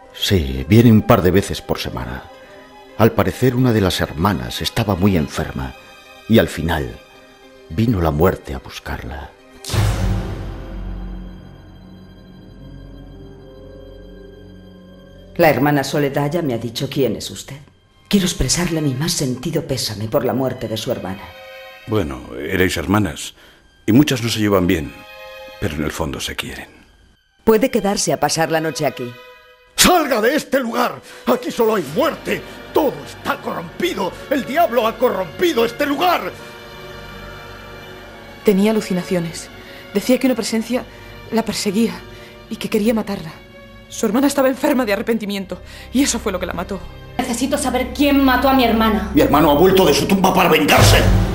Sí, viene un par de veces por semana. Al parecer una de las hermanas estaba muy enferma y al final vino la muerte a buscarla. La hermana Soledad ya me ha dicho quién es usted. Quiero expresarle mi más sentido pésame por la muerte de su hermana. Bueno, erais hermanas y muchas no se llevan bien, pero en el fondo se quieren. Puede quedarse a pasar la noche aquí. ¡Salga de este lugar! ¡Aquí solo hay muerte! ¡Todo está corrompido! ¡El diablo ha corrompido este lugar! Tenía alucinaciones. Decía que una presencia la perseguía y que quería matarla. Su hermana estaba enferma de arrepentimiento y eso fue lo que la mató. Necesito saber quién mató a mi hermana. Mi hermano ha vuelto de su tumba para vengarse.